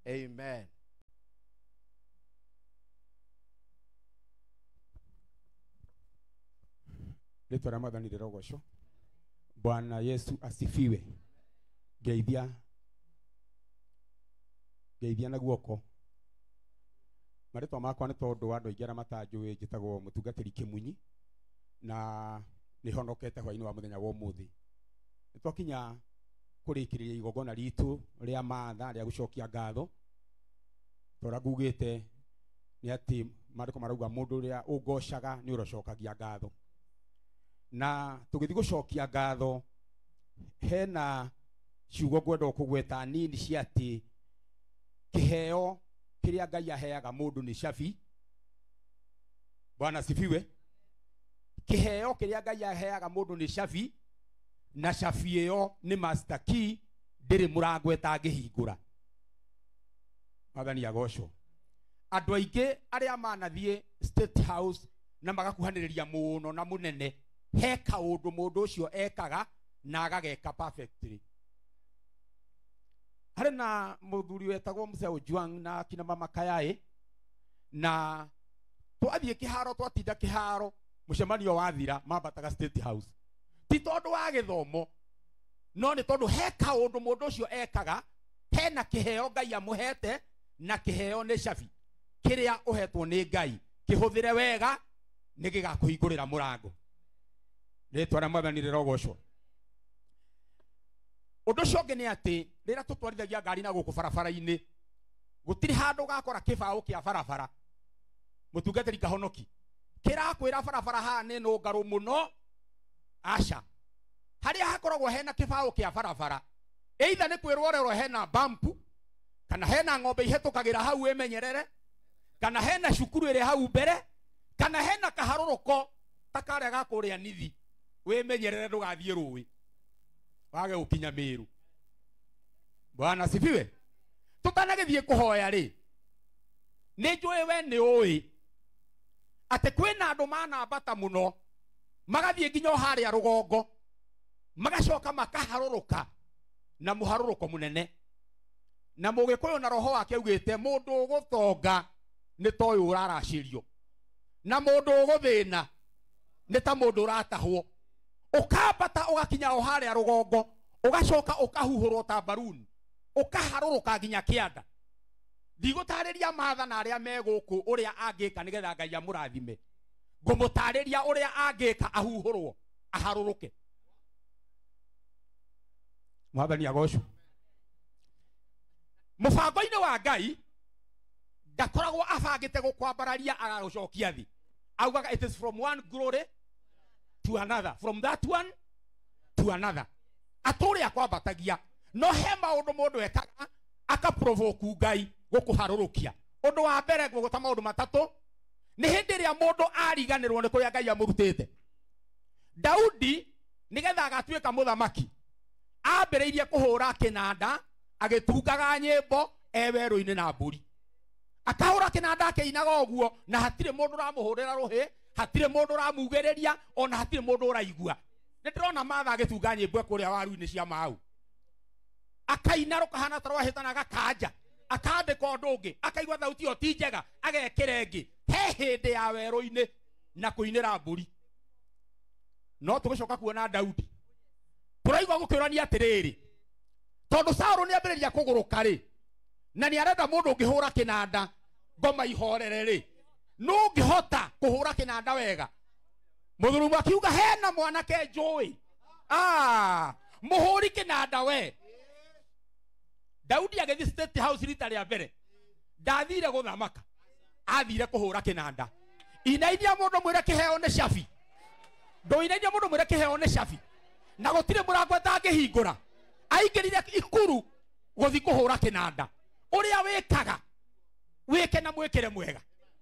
Amen. Letu Ramadhani lirogosho. Bwana Yesu asifiwe. Geithia na guoko. Maritwa makwa ni tondu andu aingĩ matanjũĩ njĩtagwo mũtungatĩri Kĩmunyi na nĩ honokete hwainĩ wa mũthenya wa ũmũthĩ. Nĩtwakinya kũrĩkĩrĩria igongona ritũ rĩa maatha rĩa gũcokia ngatho. Tora ngugĩte nĩ atĩ maandĩko marauga mũndũ ũrĩa ũngocaga nĩ ũrocokagia ngatho. Na tũgĩthiĩ gũcokia ngatho, hena ciugo ngwenda kũgweta nini cia atĩ kĩheo kĩrĩa Ngai aheaga mũndũ nĩ cabi. Bwana asifiwe. Kĩheo kĩrĩa Ngai aheaga mũndũ nĩ cabi, na cabi ĩyo nĩ master key, ndĩrĩ mũrango ĩtangĩhingũra. Mwathani agocwo. Andũ aingĩ arĩa manathiĩ State House na magakuhanĩrĩria mũno na mũnene, he kaũndũ mũndũ ũcio ekaga na agageka perfectly. Harĩ na mũthuri wetagwo Mzee Ojwang na kina mama Kayaĩ, na twathiĩ kĩharo, twatinda kĩharo, mũcemanio wathira mambataga State House. Ti tondũ wa gĩthomo, no nĩ tondũ he kaũndũ mũndũ ũcio ekaga, hena kĩheo Ngai amũhete, na kĩheo nĩ cabi kĩrĩa ũhetwo nĩ Ngai. Kĩhũthĩre wega nĩ gĩgakũhingũrĩra mũrango. Rĩtwa rĩa Mwathani rĩrogocwo. Ũndũ ũcio ũngĩ nĩ atĩ rĩrĩa tũtwarithagia ngari na gũkũ barabara-inĩ, gũtirĩ handũ ũgakora kĩbaũ kĩa barabara, mũtungatĩri Kahonoki, kĩrakwĩra barabara haha nĩ nũngarũ mũno. Aca, harĩa hakoragwo hena kĩbaũ kĩa barabara, either nĩ kwĩrwo rero hena bump, kana hena ng'ombe ihetũkagĩra hau ĩmenyerere, kana hena cukuru ĩrĩ hau mbere, kana hena kaharũrũko ta karĩa ga kũrĩa Nithi, wĩmenyerere ndũgathiĩ rũĩ wage gũkinya Mĩrũ. Bwana asifiwe. Tũtanagĩthiĩ kũhoya rĩ, nĩ njũĩ we nĩ ũĩ atĩ kwĩna andũ manambata mũno, magathiĩ nginya harĩa rũgongo, magacoka makaharũrũka na mũharũrũko mũnene. Na Mũgĩkũyũ na roho wake augĩte mũndũ ũgũtonga nĩ ta ũyũ ũraracĩrio, na mũndũ ũgũthĩna nĩ ta mũndũ ũratahwo. Ũkambata ũgakinya o harĩa rũgongo, ũgacoka ũkahuhũrwo ta baruni, ũkaharũrũka nginya kĩanda. Ndigũtarĩria maatha na arĩa me gũkũ ũrĩa angĩka nĩgetha Ngai amũrathime. Ngũmũtarĩria ũrĩa angĩka ahuhũrwo, aharũrũke. Mwathani agocwo. Mũbango-inĩ wa Ngai ndakoragwo abangĩte gũkwambararia agagũcokia thĩ. Augaga it is from one glory to another, from that one to another. Atũrĩ akwambatagia, no he maũndũ mũndũ ekaga akaprovoke Ngai gũkũharũrũkia. Ũndũ wa mbere gũgũta maũndũ matatũ, nĩ hĩndĩ ĩrĩa mũndũ ariganĩrwo nĩ kũrĩa Ngai amũrutĩte. Daudi nĩgetha agatuĩka mũthamaki, ambĩrĩirie kũhũra kĩnanda, agĩtungaga nyĩmbo werũ-inĩ na mbũri. Akahũra kĩnanda akĩinaga ũguo, na hatirĩ mũndũ ũramũhũrĩra rũhĩ, hatirĩ mũndũ ũramugĩrĩria, ona hatirĩ mũndũ ũraigua. Nĩndĩrona Martha agĩtunga nyĩmbo kũrĩa waru-inĩ cia Mau. Akaina rũkahana ta rwahĩtana gakanja, akandĩka ũndũ ũngĩ, akaigua thauti ĩyo ti njega, agekĩra ĩngĩ. He hĩndĩ ya werũ-inĩ na kũinĩra mbũri. No tũgĩcoka kuona Daudi, tũraigua gũkĩũrania atĩrĩrĩ, tondũ Saũlũ nĩambĩrĩria kũgũrũka rĩ, na nĩ arenda mũndũ ũngĩhũra kĩnanda ngoma ihorere rĩ, nũngĩhota kũhũra kĩnanda wega. Mũthurumu akiuga hena mwanake njũĩ, mũhũri kĩnanda we. Daudi agĩthiĩ State House rita rĩa mbere, ndathire gũthamaka, athire kũhũra kĩnanda. Inainia mũndũ mwĩre kĩheo nĩ cabi. Ndũinainia mũndũ mwĩre kĩheo nĩ cabi, na gũtirĩ mũrango ũtangĩhingũra. Aingĩrire ikuru gũthiĩ kũhũra kĩnanda. Ũrĩa wĩkaga wĩke na mwĩkĩre mwega.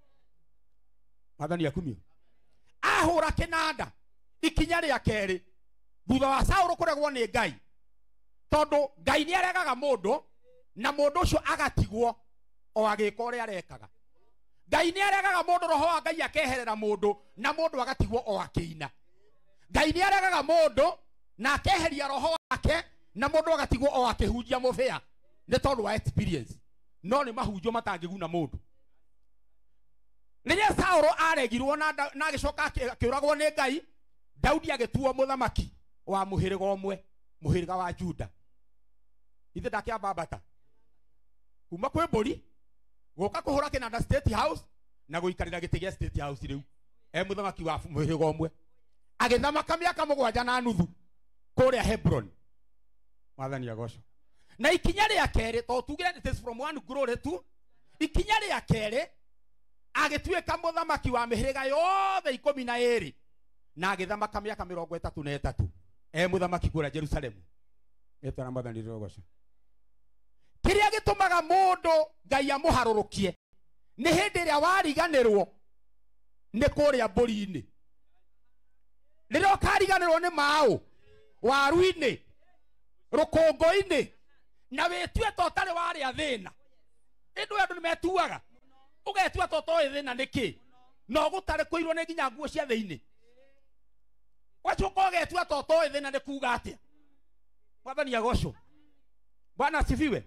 Mwathani akumio. Ahũra kĩnanda ikinya rĩa kerĩ, thutha wa Saũlũ kũregwo nĩ Ngai, tondũ Ngai nĩ aregaga mũndũ na mũndũ ũcio agatigwo o agĩka ũrĩa arekaga. Ngai nĩ aregaga mũndũ, roho wa Ngai akeherera mũndũ na mũndũ agatigwo o akĩina. Ngai nĩ aregaga mũndũ na akeheria roho wake na mũndũ agatigwo o akĩhunjia mũbĩa, nĩ tondũ wa experience. no nĩ mahunjo matangĩguna mũndũ. Rĩrĩa Saũlũ aregirwo na agĩcoka akĩũragwo nĩ Ngai, Daudi agĩtuo mũthamaki wa mũhĩrĩga ũmwe, mũhĩrĩga wa Juda. Ithe ndakĩambambata kuma kwĩ mbũri gũka kũhũra kĩnanda State House na gũikarĩra gĩtĩ gĩa State House rĩu mũthamaki wa mũhĩrĩga ũmwe, agĩthamaka mĩaka 7 na nuthu kũrĩa Hebron. Mwathani agocwo. Na ikinya rĩa kerĩ, to tugire it is from one glory to ikinya rĩa kerĩ, agĩtuĩka mũthamaki wa mĩhĩrĩga yothe 12 na agĩthamaka mĩaka 33 mũthamaki kũrĩa Jerusalemu. Etana Mwathani agocwo. Kĩrĩa gĩtũmaga mũndũ Ngai amũharũrũkie nĩ hĩndĩ ĩrĩa wariganĩrwo nĩ kũrĩa mbũri-inĩ. Rĩrĩa ũkariganĩrwo nĩ maũ waru-inĩ rũkũngũ-inĩ na wĩtue to tarĩ warĩa thĩna. Ĩndũ andũ nĩmetuaga ũgetua to toĩ thĩna nĩkĩ, no gũtarĩ kũirwo nĩ nginya nguo cia thĩinĩ. Wacoka ũgetua to toĩ thĩna nĩ kuuga atĩa. Mwathani agocwo. Bwana asifiwe.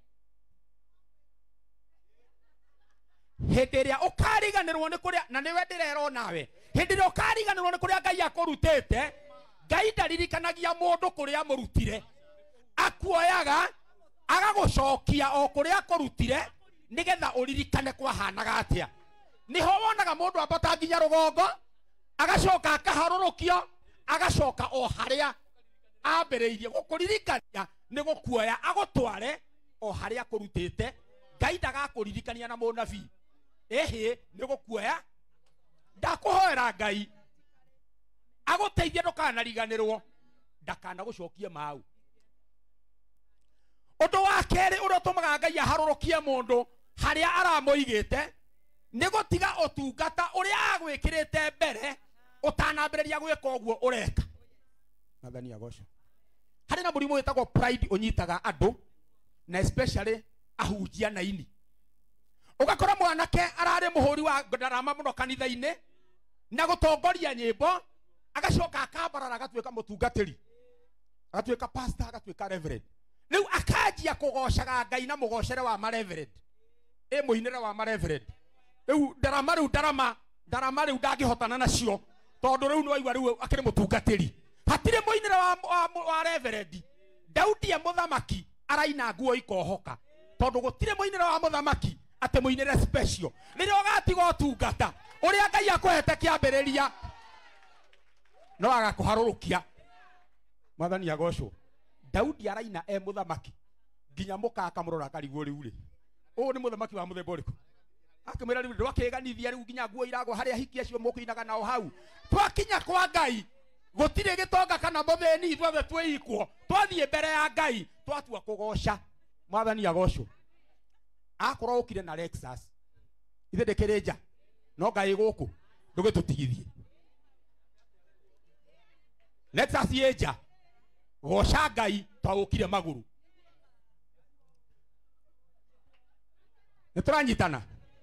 Hĩndĩ ĩrĩa ũkariganĩrwo nĩ kũrĩa, na nĩwe ndĩrerwo nawe, hĩndĩ ĩrĩa ũkariganĩrwo nĩ kũrĩa Ngai akũrutĩte, Ngai ndaririkanagia mũndũ kũrĩa amũrutire, akuoyaga agagũcokia o kũrĩa akũrutire nĩgetha ũririkane kwahanaga atĩa. Nĩho wonaga mũndũ ambata nginya rũgongo agacoka akaharũrũkio agacoka o harĩa ambĩrĩirie gũkũririkania nĩ gũkuoya agũtware o harĩa akũrutĩte. Ngai ndagakũririkania na mũnabii. Nĩ gũkuoya ndakũhoera Ngai agũteithie ndũkanariganĩrwo, ndakanagũcokie maũ. Ũndũ wa kerĩ ũrĩa ũtũmaga Ngai aharũrũkie mũndũ harĩa aramũigĩte nĩ gũtiga ũtungata ũrĩa agwĩkĩrĩte mbere ũtanambĩrĩria gwĩka ũguo ũreka. Mwathani agocwo. Harĩ na mũrimũ wĩtagwo pride ũnyitaga andũ, na especially ahunjia na ini. Ũgakora mwanake ararĩ mũhũri wa ndarama mũno kanitha-inĩ na gũtongoria nyĩmbo, agacoka akambarara agatuĩka mũtungatĩri, agatuĩka pastor, agatuĩka reverend. Rĩu akanjia kũgocaga Ngai na mũgocere wa mareverend, mũinĩre wa mareverend. Rĩu ndarama rĩu ndangĩhotana nacio, tondũ rĩu nĩ waigua rĩu akĩrĩ mũtungatĩri. Hatirĩ mũinĩre wa reverend. Daudi mũthamaki araina nguo ikohoka, tondũ gũtirĩ mũinĩre wa mũthamaki atĩ mũinĩre special. Rĩrĩa ũgatiga ũtungata ũrĩa Ngai akũhete kĩambĩrĩria, no agakũharũrũkia. Mwathani agocwo. Daudi araina mũthamaki nginya mũkaka mũrora karigwo rĩu rĩ. Ũũ nĩ mũthamaki wa mũthemba ũrĩkũ? Akĩmwĩra rĩu ndwakĩganithia rĩu nginya nguo iragwo harĩa hiki acio mũkĩinaga nao hau. Twakinya kwa Ngai gũtirĩ gĩtonga kana mũthĩni, ithuothe twĩikwo. Twathiĩ mbere ya Ngai twatua kũgoca. Mwathani agocwo. Akorwo ũkire na Lexus, ithe ndĩkĩrĩ nja, no Ngai gũkũ ndũgĩtũtigithie. Lexus yĩ nja, goca Ngai twagũkire magũrũ. Nĩtũranyitana.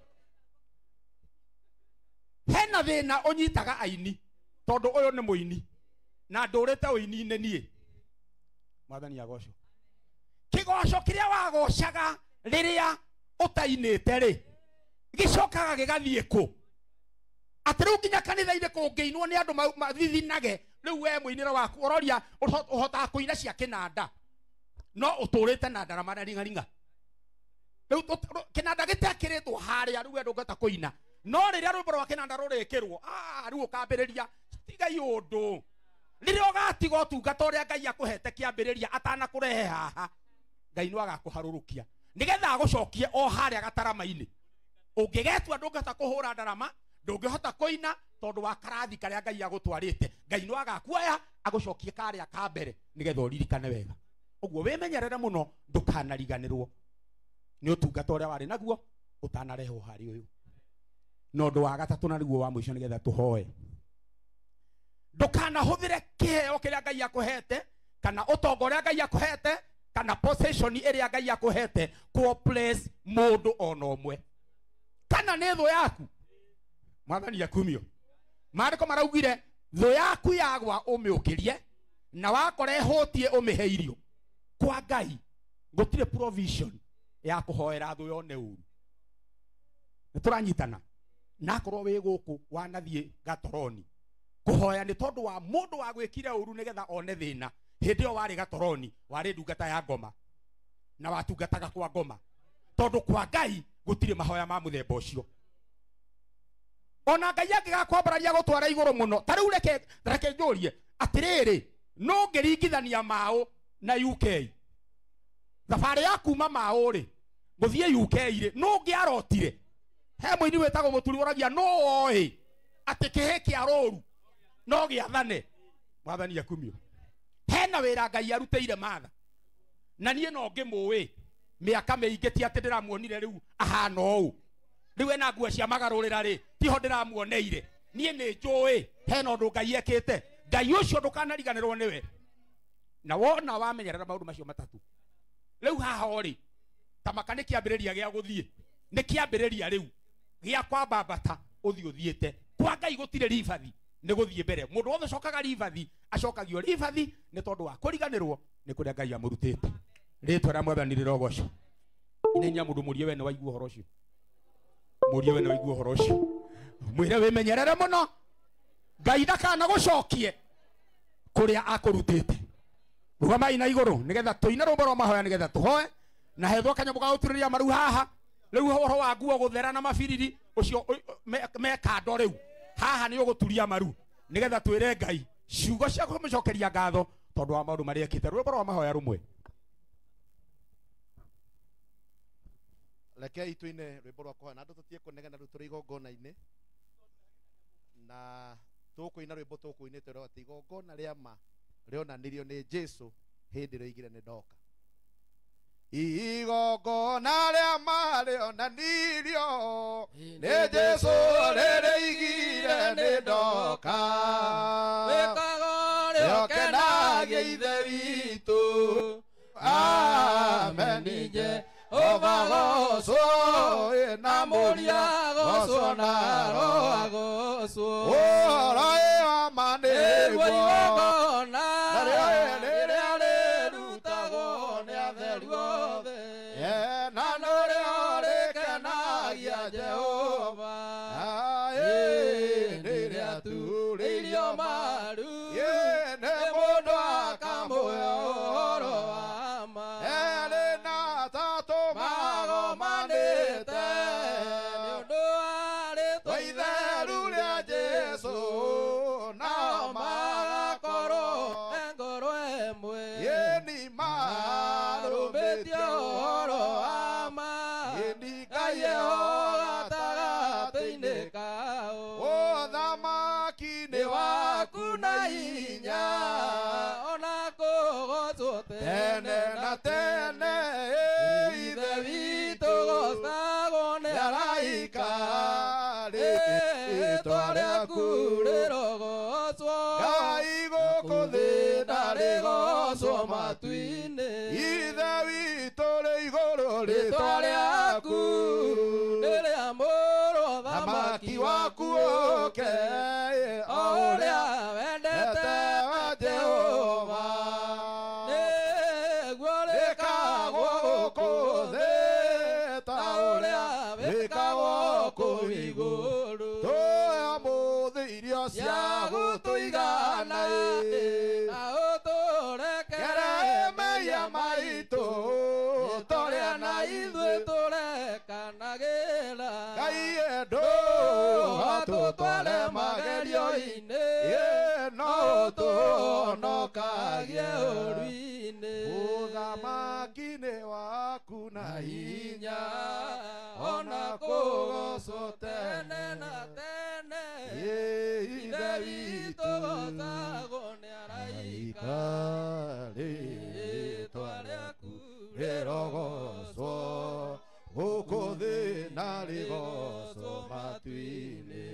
Hena thĩna ũnyitaga aini, tondũ ũyũ nĩ mũini na ndũrĩte ũini-inĩ niĩ. Mwathani agocwo. Kĩgoco kĩrĩa wagocaga rĩrĩa ũtainĩte rĩ, gĩcokaga gĩgathiĩ kũ? Atĩ rĩu nginya kanitha-inĩ kũngĩinwo nĩ andũ mathithinage, rĩu we mũinĩre waku ũroria ũhotaga kũina cia kĩnanda, no ũtũrĩte na ndarama na ringaringa. Rĩu kĩnanda gĩtekĩrĩtwo harĩa, rĩu we ndũngĩhota kũina, no rĩrĩa rwĩmbo rwa kĩnanda rũrĩkĩrwo, rĩu ũkambĩrĩria. Tigai ũndũ. Rĩrĩa ũgatiga ũtungata ũrĩa Ngai akũhete kĩambĩrĩria atanakũrehe haha, Ngai no agakũharũrũkia nĩgetha agũcokie o harĩa gatarama-inĩ. Ũngĩgetua ndũngĩhota kũhũra ndarama, ndũngĩhota kũina tondũ wa karathi karĩa Ngai agũtwarĩte, Ngai no agakuoya agũcokie karĩa ka mbere nĩgetha ũririkane wega. Ũguo wĩmenyerere mũno ndũkanariganĩrwo nĩ ũtungata ũrĩa warĩ naguo ũtanarehwo harĩ ũyũ. No ũndũ wa gatatũ na nĩguo wa mũico nĩgetha tũhoe, ndũkanahũthĩre kĩheo kĩrĩa Ngai akũhete kana ũtonga ũrĩa Ngai akũhete kana possession ĩrĩa Ngai akũhete kũ place mũndũ ona ũmwe. Kana nĩ thũ yaku. Mwathani akumio. Maandĩko maraugire thũ yaku yagwa ũmĩũkĩrie na wakora ĩhũtie ũmĩhe irio. Kwa Ngai gũtirĩ provision ya kuhoera thu yone uru nituranyitana nakorwo wi guku wanathie gatoroni kuhoya ni tondu wa mundu wa gwikire uru nigetha one thina hindi yo wari gatoroni wari ndungata ya ngoma na watungataga kwa ngoma tondu kwa Ngai gutire mahoya ma muthemba ucio ona Ngai angigakwambararia gutwara iguru muno ta riu reke njurie atiriri no ngiringithania mao na UK thabari ya kuma mao ri guthie UK ri no ngiarotire he muini wetagwo muturi woragia no oi ati kihe kia roru no giathane mwathani akumio hena wira Ngai aruteire matha na nie no ngimuwi miaka miingi ti ati ndiramuonire riu ahana ou riu ena nguo cia magarurira ri tiho ndiramuoneire nie ni njui hena undu Ngai ekite Ngai ucio ndukanariganirwo niwe na wona wamenyerera maundu macio matatu riu haha ori ta makani kiambiriria gia guthie ni kiambiriria riu gia kwamba bata uthio thiete kwa Ngai gutire ribathi ni guthie mbere mundu wothe cokaga ribathi acokagio ribathi ni tondu wa kuriganirwo ni kuria Ngai amurutite ritwa ra mwathani rirogoco inenya mundu murie we ni waigua horo ucio murie we ni waigua horo ucio mwire wimenyerere muno Ngai ndakana gucokie kuria akurutite rugamai na iguru nigetha tuine rumbo rwa mahoya nigetha tuhoe na hetho kanyamu ga guturiria maru haha riu horo wa nguo guthera na mabiriri ucio me kando riu haha ni uguturia maru nigetha twire Ngai ciugo cia kumucokeria ngatho tondu wa maundu mari ekite rumbo rwa mahoya rumwe Rekei tuine rwimbo rwa kuhoya na andu tutie kunegena riu turi igongona-ini na tukuina rwimbo tukuinite rwa ati igongona ria ma rionanirio ni Jesu hindi roigire ni ndoka igongona ria ma rionanirio ni Jesu rĩrĩigire ni ndoka wikago rĩokenagia ithe witũ amen ovagoso na moria goso na roagoso ora e amane gona nare ale rutago ne avergode na nore ore kanagia Jehova ndire atu irio maru ne mondo akamoyo tene na tene ithe witũ gocagwo nĩ araika rĩtwa rĩaku rĩrogocwo Ngai gũkũ thĩ ndarĩgocwo matu-inĩ ithe witũ rĩ igũrũ rĩtwa rĩaku nĩ rĩa mũrũ thamaki waku ũke o ũrĩa wendete wa Jehova cia gũtũigana na ũtũrekere mehia maitũ tũrĩa na ithuĩ tũrekanagĩra Ngai endũ atũtware magerio-inĩ no ũtũhonokagie ũru-inĩ ũthamaki-nĩ waku na hinya ona kũgocwo tene na tene ithe witũ gocagwo nĩ araika rĩtwa rĩaku rĩrogocwo gũkũ thĩ na rĩgocwo matu-inĩ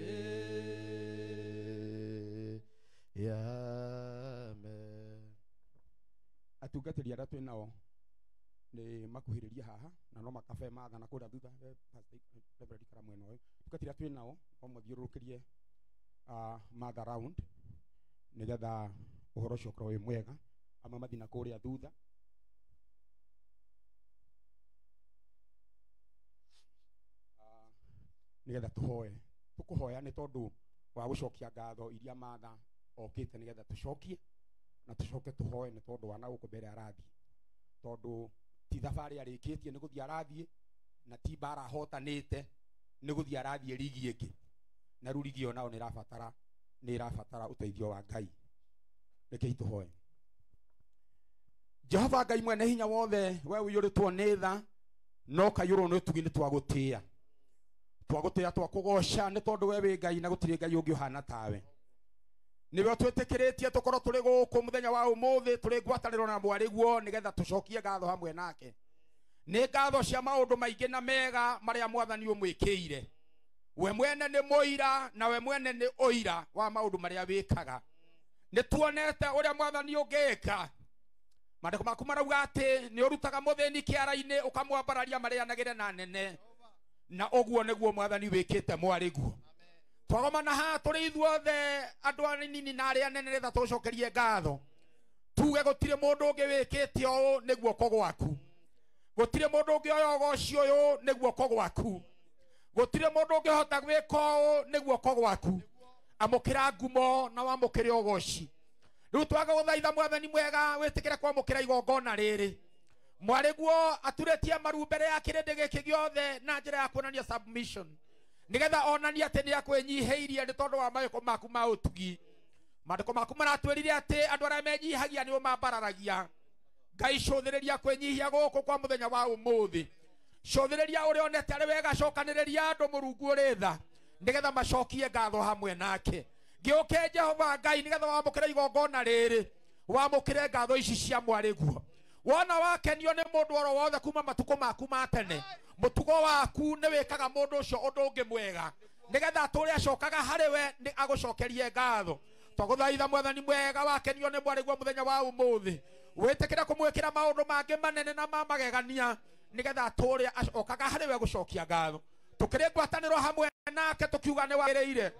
amen. Atungatĩri arĩa twĩ nao nĩ makuhĩrĩria haha na no makabe mathana kũrĩa thutha Reverend Kara mwena ũyũ atungatĩri arĩa twĩ nao no mũthiũrũrũkĩrie matha round nigetha ũhoro ũcio ũkorwo wĩ mwega amwe mathi na kũrĩa thutha nigetha tuhoe tukuhoya ni tondu wa gucokia ngatho iria matha okite nigetha tucokie na tucoke tuhoe ni tondu wana guku mbere arathi tondu ti thabari arikitie ni guthia arathie na ti bara hotanite ni guthia arathie ligi ingi na rurigi onao ni irabatara uteithio wa Ngai. Rekei tuhoe. Jehova Ngai mwene hinya wothe, we uyuritwo ni tha no kayuro no tugi ni twagutia twakugoca ni tondu we wi Ngai na gutire Ngai ungi uhana tawe. Niwe twitikiretie tukoro turi guku muthenya wa umuthi turi ngwataniro na mwariguo nigetha tucokie ngatho hamwe nake. Ni ngatho cia maundu maingi na mega maria mwathani umwikiire. We mwene ni muira na we mwene ni oira wa maundu maria wikaga. Ni tuonete uria mwathani ungika. Maandiko maku marauga ati ni urutaga muthini kiara-ini ukamwambararia marianagire na nene na uguo niguo mwathani wikite mwariguo. Twagomana ha turi ithuothe andu anini na aria nene retha tucokerie ngatho tuge gutire mundu ungi wikite o niguo ko gwaku. Gutire mundu ungi oyogocio uyu niguo ko gwaku. Gutire mundu ungi hota gwika o niguo ko gwaku. Amukira ngumo na wamukire ogoci. Riu twaga guthaitha mwathani mwega witikire kwamukira igongona riri. Mwariguo aturetie maru mbere ya kirindi giki giothe na njira ya kuonania submission. Nigetha onania ati ni akwenyihiirie ni tondu wa maiko maku ma utugi. Maandiko maku maratwirire ati andu aria menyihagia ni mambararagia. Ngai cuthiriria kwenyihia guku kwa muthenya wa umuthi. Cuthiriria uria onete ari wega cokaniriria andu Murungu uri tha nigetha macokie ngatho hamwe nake. Giuke Jehova Ngai nigetha wamukire igongona riri wamukire ngatho ici cia mwariguo. Wona wakenio ni mundu oro wothe kuma matuko maku ma tene mutugo waku ni wikaga mundu ucio undu ungi mwega nigetha aturi acokaga hari we ni agucokerie ngatho. Twaguthaitha mwathani mwega wakenio ni mwariguo muthenya wa umuthi witikire kumwikira maundu mangi manene na ma magegania nigetha aturi acokaga hari we gucokia ngatho. Tukiri ngwataniro hamwe nake tukiuga ni wagiriire.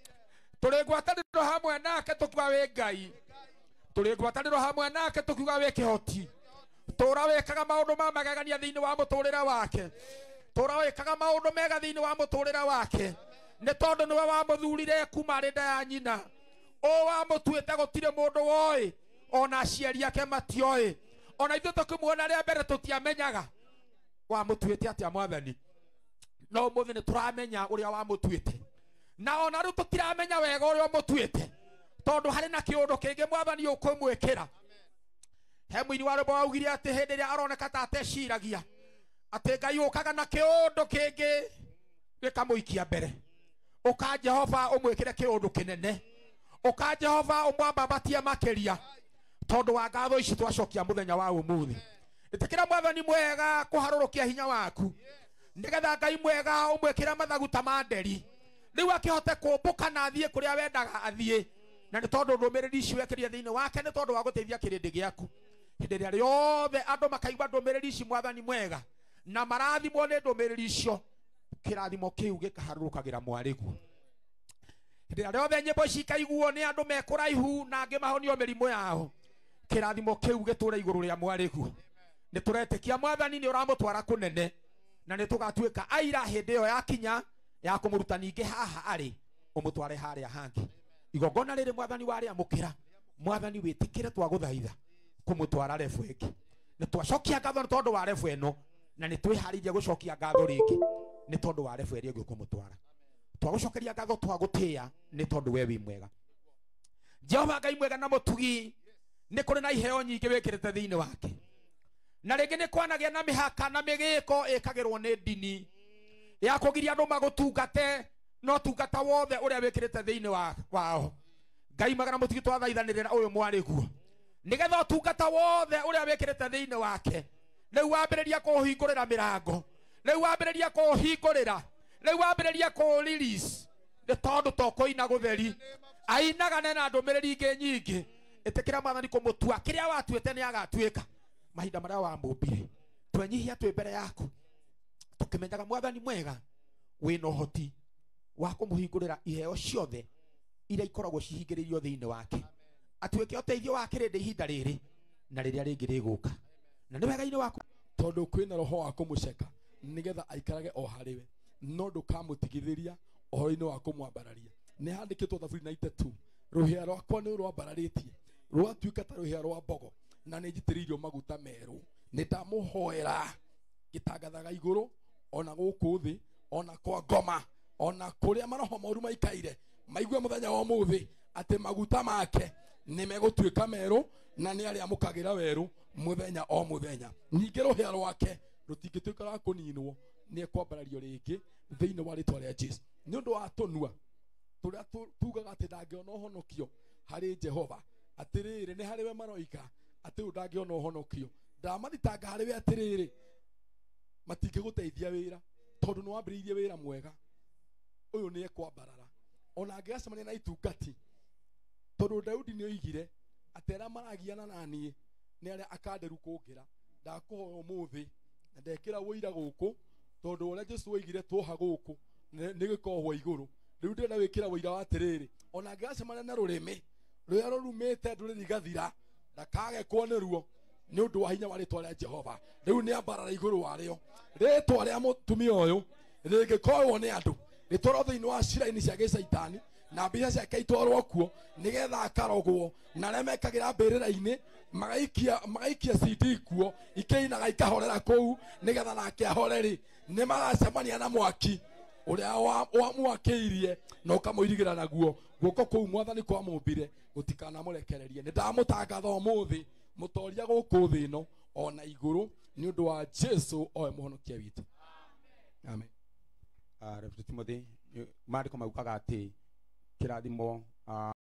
Turi ngwataniro hamwe nake tukiuga wi Ngai. Turi ngwataniro hamwe nake tukiuga wi kihoti. Tura wikaga maundu ma magegania thiini wa muturira wake. Tura wikaga maundu mega thiini wa muturira wake. Ni tondu niwe wamuthurire kuma ri nda ya nyina. O wamutuite gutire mundu woi ona aciari ake matioi. Ona ithu tukimwona ria mbere tutiamenyaga. Wamutuite atia mwathani. No muthi ni turamenya uria wamutuite. Na ona riu tutiramenya wega uria mutuite. Tondu hari na kiundu kingi mwathani ukumwikira. He muini wa rwimbo waugire ati hindi ria aroneka ta ateciragia ati Ngai ukaga na kiundu kingi gikamuikia mbere. Uka Jehova umwikire kiundu kinene. Uka Jehova umwambabatie makiria tondu wa ngatho ici twacokia muthenya wa umuthi. Itikira mwathani mwega kuharurukia hinya waku nigetha Ngai mwega umwikire mathaguta ma nderi riu akihote kumbuka na athie kuria wendaga athie. Na ni tondu ndumiriri ici wekirie thiini wake ni tondu wa guteithia kirindi giaku. Hindi ria riothe andu makaigua ndumiriri ici mwathani mwega na marathimwo ni ndumiriri icio kirathimo kiu gikaharurukagira mwariguo. Hindi ria riothe nyimbo cikaiguo ni andu mekuraihu na angi mahonio mirimo yao kirathimo kiu gitura iguru ria mwariguo. Ni turetikia mwathani ni uramutwara kunene na ni tugatuika aira hindi yo yakinya ya kumuruta ningi haha ari umutware haria hangi. Igongona riri mwathani wari amukira mwathani witikire twaguthaitha kumutwara refu ingi. Ni twacokia ngatho ni tondu wa refu eno na ni twiharirie gucokia ngatho ringi ni tondu wa refu eri ingi kumutwara. Twagucokeria ngatho twagutia ni tondu we wi mwega. Jehova Ngai mwega na mutugi ni kuri na iheo nyingi wikirite thiini wake. Na ringi ni kwanagia na mihaka na migiko ikagirwo ni ndini ya kugiria andu magutungate no tungata wothe uria wikirite thiini wao. Ngai mwega na mutugi twathaithanirira uyu mwariguo nigetha tungata wothe uria wikirite thiini wake riu wambiriria kuhingurira mirango. Riu wambiriria kuhingurira. Riu wambiriria ku release ni tondu tokoina gutheri ainaga na ndumiriri ingi nyingi. Itikira mwathani kumutua kiria watuite ni agatuika mahinda maria wamumbire. Twenyihia twi mbere yaku tukimenyaga mwathani mwega wina uhoti wa kumuhingurira iheo ciothe iria ikoragwo cihingiririo thiini wake. Atuike uteithio wa kirindi ihinda riri na riria ringi riguka. Na ni wega-ini waku tondu kwina roho wa kumuceka nigetha aikarage o hariwe no ndukamutigithiria ohoro-ini wa kumwambararia. Ni handikitwo Thaburi 92, ruhia rwakwa ni rwambararitie rwatuika ta ruhia rwa mbogo, na ni njitiriirio maguta meru. Ni ndamuhoera gitangathaga iguru ona guku thi, ona kwa ngoma, ona kuria maroho moru maikaire maigue muthenya wa muthi ati maguta make ni megutuika meru, na ni aria mukagira weru muthenya o muthenya. Ningi ruhia rwake rutingituika rwa kuninwo, ni ekwambarario ringi thiini wa ritwa ria Jesu. Ni undu wa tunua turia tugaga ati ndangiona uhonokio hari Jehova, atiriri ni hari we maroika ati ndangiona uhonokio. Ndamathitanga hari we atiriri matingiguteithia wira, tondu ni wambiriirie wira mwega. Uyu ni ekwambarara ona angigacemania na itungati, tondu Daudi ni oigire ati aria maragiana nanie ni aria akanderu kungira. Ndakuhoya umuthi na ndekira wira guku, tondu uria Jesu oigire tuoha guku ni gikohwa iguru. Riu ndenda wikira wira wa atiriri, ona angigacemania na rurimi ruria rurumite nduriri gathira, ndakagekwo ni ruo ni undu wa hinya wa ritwa ria Jehova. Riu ni ambarara iguru wario ritwa ria mutumia uyu ringikorwo ni andu ritwarwo thiini wa cira-ini cia gicaitani, na mbica ciake itwarwo kuo nigetha akarogwo, na aria mekagira mbirira-ini magaikia CD kuo ikeinaga ikahorera kuu nigetha nake ahoreri. Ni magacemania na mwaki uria wamwakiirie na ukamuirigira naguo guoko kuu Mwathani kwa mumbire gutikanamurekererie. Ni ndamutangatha umuthi mutoria guku thi ino ona iguru ni undu wa Jesu oe muhonokia witu. Amen. Reverend Timothy, maandiko maugaga ati kirathimo